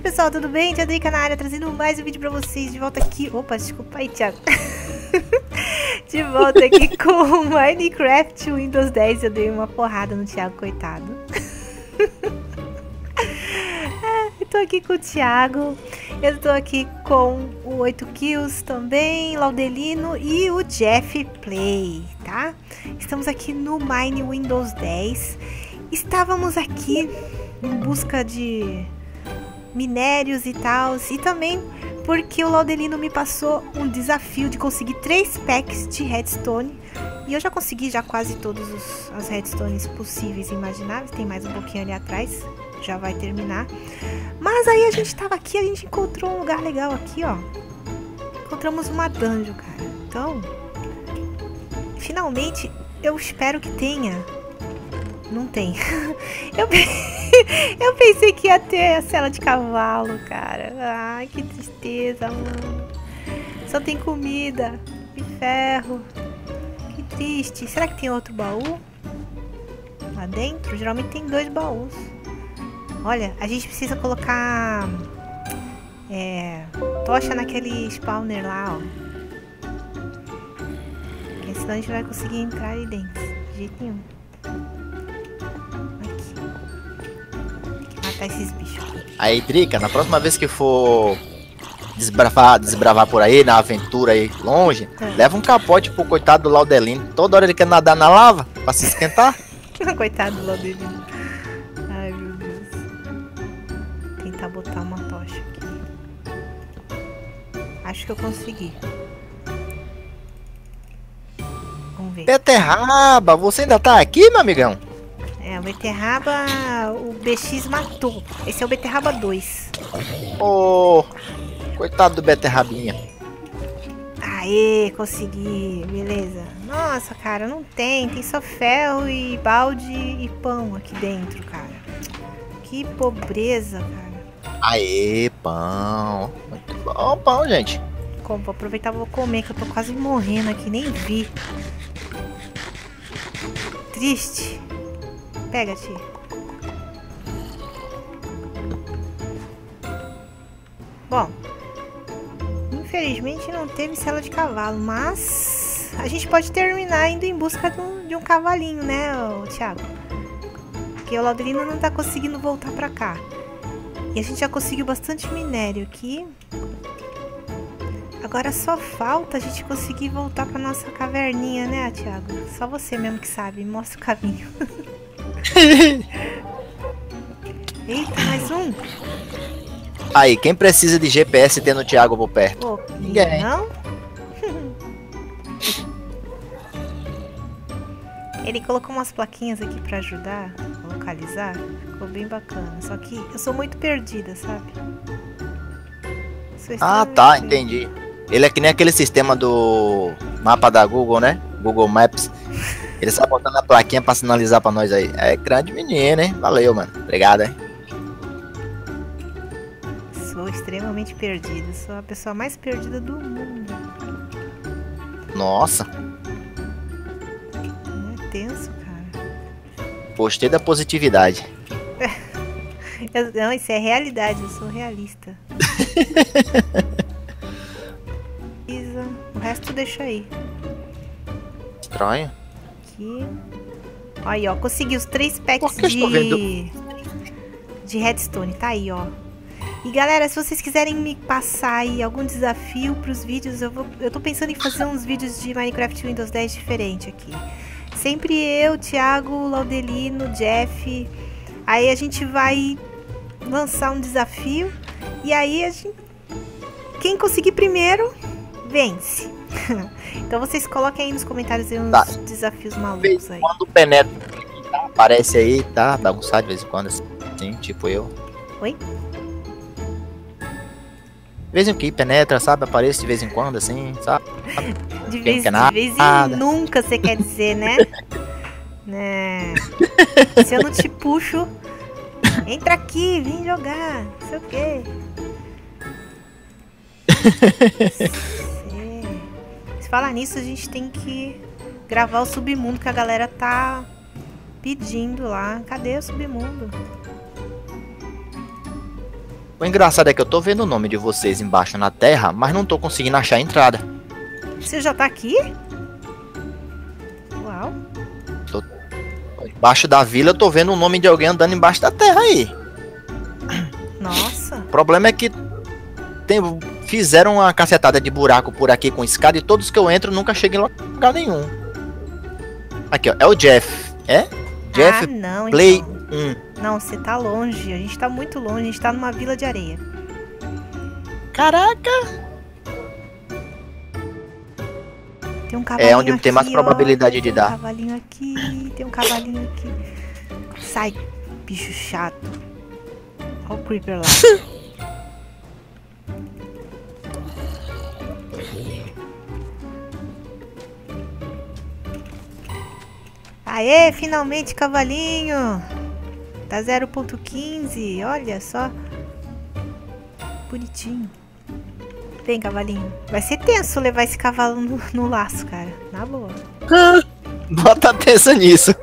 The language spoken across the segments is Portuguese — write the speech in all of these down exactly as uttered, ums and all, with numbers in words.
pessoal, tudo bem? Tia Drica na área, trazendo mais um vídeo pra vocês. De volta aqui... Opa, desculpa aí, Thiago. De volta aqui com o Minecraft Windows dez. Eu dei uma porrada no Thiago, coitado. Eu tô aqui com o Thiago. Eu tô aqui com o oito kills também, Laudelino e o Jeff Play, tá? Estamos aqui no Mine Windows dez. Estávamos aqui em busca de minérios e tal, e também porque o Laudelino me passou um desafio de conseguir três packs de redstone, e eu já consegui já quase todos os, as redstones possíveis e imagináveis. Tem mais um pouquinho ali atrás, já vai terminar. Mas aí a gente tava aqui, a gente encontrou um lugar legal aqui, ó. Encontramos uma dungeon, cara. Então, finalmente, eu espero que tenha. Não tem. Eu, eu pensei que ia ter a cela de cavalo, cara. Ai, que tristeza, mano. Só tem comida e ferro. Que triste. Será que tem outro baú lá dentro? Geralmente tem dois baús. Olha, a gente precisa colocar é, tocha naquele spawner lá, ó. Porque senão a gente não vai conseguir entrar ali dentro. De jeito nenhum. Esses bichos. Aí, Drica, na próxima vez que for desbravar, desbravar por aí, na aventura aí longe, é. leva um capote pro coitado do Laudelino. Toda hora ele quer nadar na lava pra se esquentar. Coitado do Laudelino. Ai, meu Deus. Vou tentar botar uma tocha aqui. Acho que eu consegui. Vamos ver. Beterraba, você ainda tá aqui, meu amigão? É, o beterraba, o B X matou. Esse é o beterraba dois. Ô, oh, coitado do beterrabinha. Aê, consegui, beleza. Nossa, cara, não tem. Tem só ferro e balde e pão aqui dentro, cara. Que pobreza, cara. Aê, pão. Muito bom, pão, gente. Como, vou aproveitar e vou comer, que eu tô quase morrendo aqui, nem vi. Triste. Pega, tia. Bom, infelizmente não teve cela de cavalo, mas a gente pode terminar indo em busca de um, de um cavalinho, né, Thiago? Porque o Laudelino não tá conseguindo voltar pra cá. E a gente já conseguiu bastante minério aqui. Agora só falta a gente conseguir voltar pra nossa caverninha, né, Thiago? Só você mesmo que sabe, mostra o caminho. Eita, mais um. Aí, quem precisa de G P S tendo o Thiago por perto? Pô, ninguém. Não? Ele colocou umas plaquinhas aqui pra ajudar a localizar. Ficou bem bacana. Só que eu sou muito perdida, sabe? Ah, tá, entendi. Ele é que nem aquele sistema do mapa da Google, né? Google Maps. Ele está botando a plaquinha pra sinalizar pra nós aí. É grande menino, hein? Valeu, mano. Obrigado, hein? Sou extremamente perdida. Sou a pessoa mais perdida do mundo. Nossa. É tenso, cara. Gostei da positividade. eu, não, isso é realidade. Eu sou realista. Isa. O resto deixa aí. Estranho. Aqui. Aí, ó, consegui os três packs de de redstone, tá aí, ó. E galera, se vocês quiserem me passar aí algum desafio pros vídeos, eu vou, eu tô pensando em fazer uns vídeos de Minecraft Windows dez diferente aqui. Sempre eu, Thiago, Laudelino, Jeff. Aí a gente vai lançar um desafio e aí a gente, quem conseguir primeiro vence. Então vocês coloquem aí nos comentários aí uns tá. desafios malucos aí. Quando o penetra aparece aí, tá? Bagunçado de vez em quando, assim, tipo eu. Oi? De vez em quando penetra, sabe? Aparece de vez em quando, assim, sabe? De vez, de vez em nunca, você quer dizer, né? Né? Se eu não te puxo, entra aqui, vem jogar, não sei o quê. Falar nisso, a gente tem que gravar o submundo que a galera tá pedindo lá. Cadê o submundo? O engraçado é que eu tô vendo o nome de vocês embaixo na terra, mas não tô conseguindo achar a entrada. Você já tá aqui? Uau. Tô... Embaixo da vila eu tô vendo o nome de alguém andando embaixo da terra aí. Nossa. O problema é que tem... fizeram uma cacetada de buraco por aqui com escada e todos que eu entro nunca chego em lugar nenhum. Aqui, ó. É o Jeff. É? Jeff ah, não, Play então. um. Não, você tá longe. A gente tá muito longe. A gente tá numa vila de areia. Caraca! Tem um cavalinho É onde aqui, tem mais probabilidade ó. de Tem dar. um cavalinho aqui. Tem um cavalinho aqui. Sai, bicho chato. Olha o Creeper lá. Aê, finalmente, cavalinho! Tá zero ponto quinze, olha só. Bonitinho. Vem, cavalinho. Vai ser tenso levar esse cavalo no, no laço, cara. Na boa. Bota atenção nisso.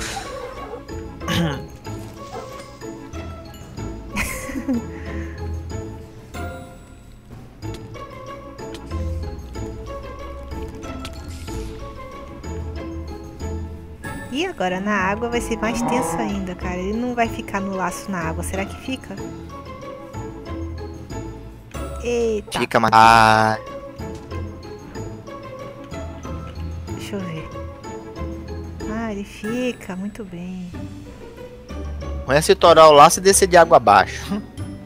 E agora na água vai ser mais tenso ainda, cara. Ele não vai ficar no laço na água. Será que fica? Eita. Fica, mas... Ah, Deixa eu ver. Ah, ele fica. Muito bem. ruim é se torar o laço e descer de água abaixo.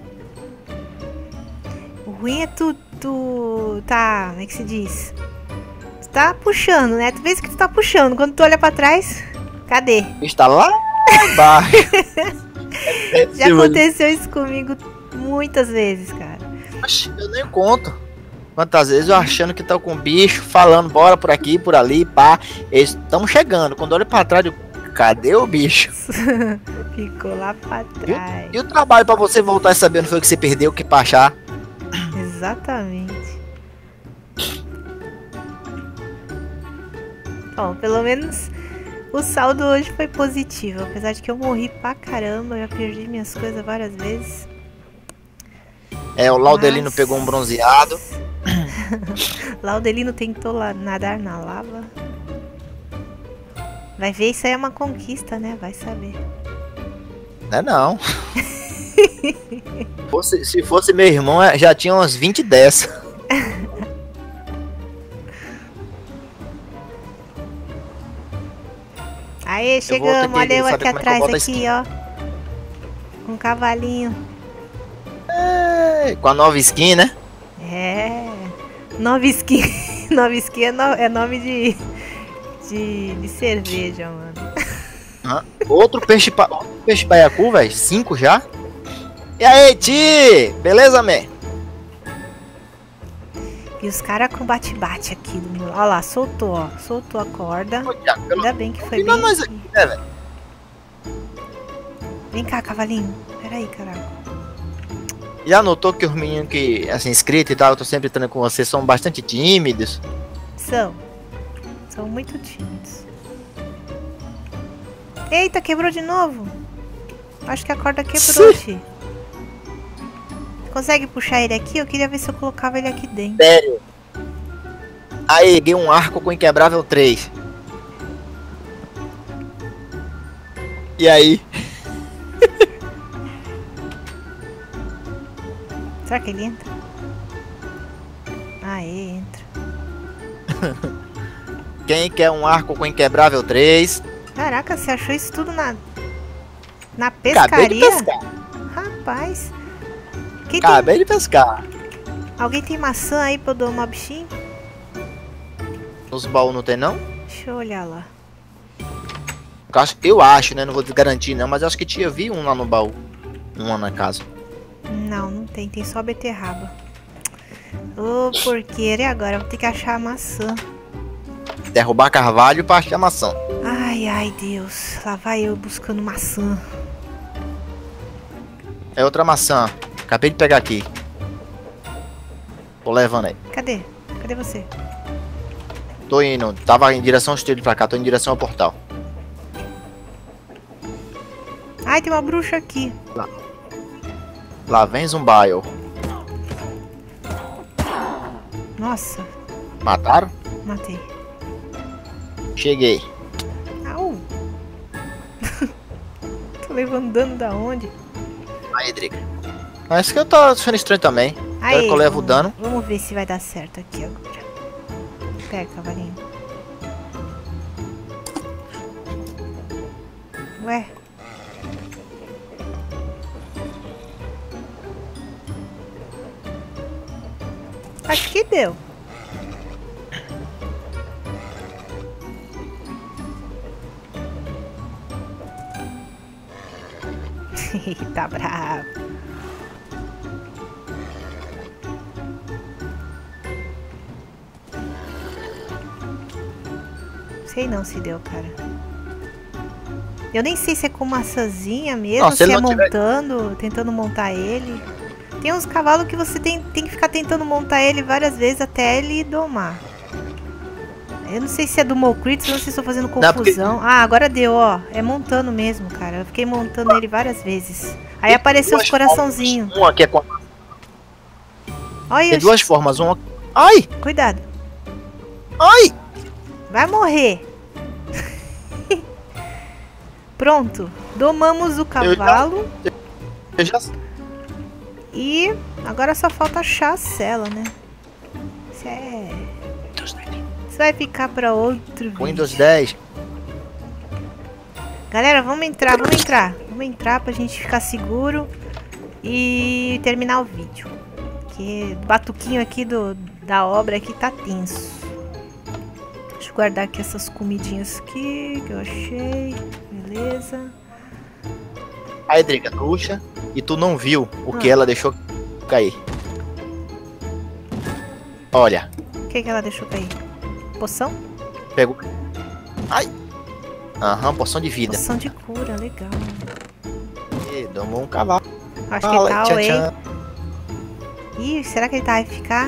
O ruim é tu, tu... Tá... Como é que se diz? Tu tá puxando, né? Tu vê que tu tá puxando. Quando tu olha pra trás... Cadê? Está lá embaixo. Já aconteceu isso comigo muitas vezes, cara. Oxi, eu nem conto. Quantas vezes eu achando que tô com bicho, falando, bora por aqui, por ali, pá. Eles estão chegando. Quando eu olho pra trás, eu, cadê o bicho? Ficou lá pra trás. E, e o trabalho pra você voltar sabendo foi o que você perdeu, que pra achar? Exatamente. Bom, pelo menos o saldo hoje foi positivo. Apesar de que eu morri pra caramba, eu já perdi minhas coisas várias vezes. É, o Laudelino Mas... pegou um bronzeado. Laudelino tentou lá nadar na lava. Vai ver, isso aí é uma conquista, né? Vai saber. Não é não. fosse, se fosse meu irmão, já tinha umas vinte dessas. Aê, chegamos. Olha eu aqui atrás, aqui, ó. Com um cavalinho. É, com a nova skin, né? É. Nova skin. Nova skin é, no, é nome de, de. de cerveja, mano. Ah, outro peixe, pa, outro peixe baiacu, velho. Cinco já. E aí, Ti? Beleza, man? E os caras com bate-bate aqui do meu. Olha lá, soltou, ó. Soltou a corda. Olha, Ainda bem que foi bem. Nós aqui, né, velho? Vem cá, cavalinho. Pera aí, caraca. Já notou que os meninos que, assim, inscritos e tal, eu tô sempre estando com você, são bastante tímidos? São. São muito tímidos. Eita, quebrou de novo. Acho que a corda quebrou, Ti. Consegue puxar ele aqui? Eu queria ver se eu colocava ele aqui dentro. Sério? Aí, peguei um arco com Inquebrável três. E aí? Será que ele entra? Aê, entra. Quem quer um arco com Inquebrável três? Caraca, você achou isso tudo na... Na Acabei de pescaria? pescar. Rapaz. Quem Acabei tem... de pescar. Alguém tem maçã aí pra eu domar bichinho? Nos baús não tem, não? Deixa eu olhar lá. Eu acho, eu acho, né? Não vou garantir, não. Mas eu acho que tinha vi um lá no baú. Um na casa. Não, não tem. Tem só beterraba. Ô, oh, porqueira. E agora? Vou ter que achar a maçã. Derrubar carvalho pra achar maçã. Ai, ai, Deus. Lá vai eu buscando maçã. É outra maçã. Acabei de pegar aqui. Tô levando aí. Cadê? Cadê você? Tô indo. Tava em direção ao estúdio pra cá. Tô em direção ao portal. Ai, tem uma bruxa aqui. Lá. Lá vem Zumbaio. Nossa. Mataram? Matei. Cheguei. Au. Tô levando dano da onde? Aí, Drica. Mas isso que eu tô achando estranho também. Aí, Quero que eu levo vamos, dano. Vamos ver se vai dar certo aqui agora. Pega, cavalinho. Ué. Acho que deu. Tá bravo. Sei não se deu, cara. Eu nem sei se é com maçãzinha mesmo, Não, se se, ele é não tiver- montando, tentando montar ele. Tem uns cavalos que você tem, tem que ficar tentando montar ele várias vezes até ele domar. Eu não sei se é do Mocritus, eu não sei se estou fazendo Não, porque- confusão. Ah, agora deu, ó. É montando mesmo, cara. Eu fiquei montando ele várias vezes. Aí Tem apareceu os duas coraçãozinhos. formas. Uma que é com... Olha, Tem os- duas formas. Uma... Ai! cuidado. Ai! Vai morrer. Pronto. Domamos o cavalo. Eu já... E agora só falta achar a cela, né? Isso é... Isso vai ficar pra outro vídeo. Windows dez. Galera, vamos entrar, vamos entrar. Vamos entrar pra gente ficar seguro e terminar o vídeo. Porque o batuquinho aqui do, da obra aqui tá tenso. Deixa eu guardar aqui essas comidinhas aqui que eu achei. Beleza. Aí, Drica, puxa. E tu não viu o que Ah. ela deixou cair. Olha. O que que ela deixou cair? Poção? Pegou. Ai! Aham, poção de vida. Poção de cura, legal. E domou um cavalo. Acho que Fala, tá tchan, away. tchan. Ih, será que ele tá A F K?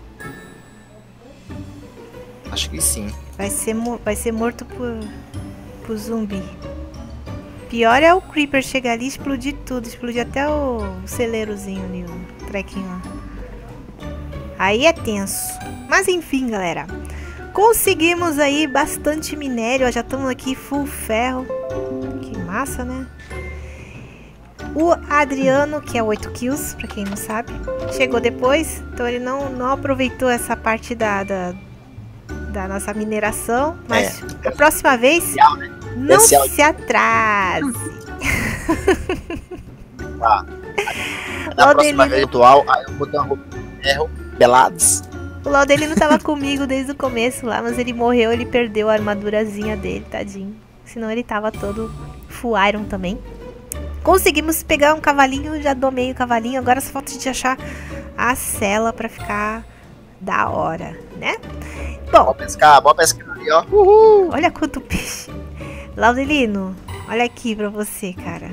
Acho que sim. Vai ser, mo- vai ser morto por, por zumbi. Pior é o Creeper chegar ali e explodir tudo. Explodir até o, o celeirozinho ali, o trequinho lá. Aí é tenso. Mas enfim, galera. Conseguimos aí bastante minério. Ó, já estamos aqui full ferro. Que massa, né? O Adriano, que é oito kills, pra quem não sabe, chegou depois. Então ele não, não aproveitou essa parte da, da, da nossa mineração. Mas É. a próxima vez, Especial, né? não Especial. se atrase. Tá. Na próxima Laudelino, vez atual, aí eu vou dar uma roupa de ferro, pelados. o Laudelino tava comigo desde o começo lá, mas ele morreu, ele perdeu a armadurazinha dele, tadinho. Senão ele tava todo full iron também. Conseguimos pegar um cavalinho, já domei o cavalinho. Agora só falta a gente achar a cela pra ficar da hora, né? Bom, Bora pescar, bora pescar ali, ó. Uhul! olha quanto peixe. Laudelino, olha aqui pra você, cara.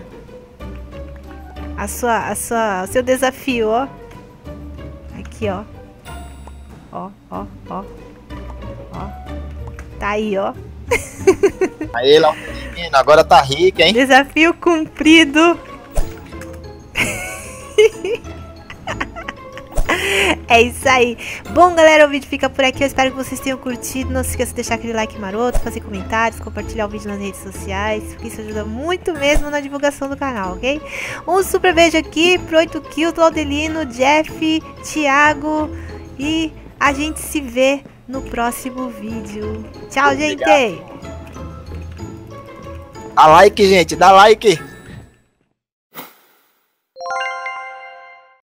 A sua, a sua, o seu desafio, ó. Aqui, ó. Ó, ó, ó. Ó. Tá aí, ó. Aí, lá, menino, agora tá rico, hein? Desafio cumprido. É isso aí. Bom, galera, o vídeo fica por aqui. Eu espero que vocês tenham curtido. Não se esqueça de deixar aquele like maroto, fazer comentários, compartilhar o vídeo nas redes sociais, porque isso ajuda muito mesmo na divulgação do canal, ok? Um super beijo aqui pro oito kills, Laudelino, Jeff, Thiago, e a gente se vê no próximo vídeo. Tchau, gente! Dá like, gente, dá like.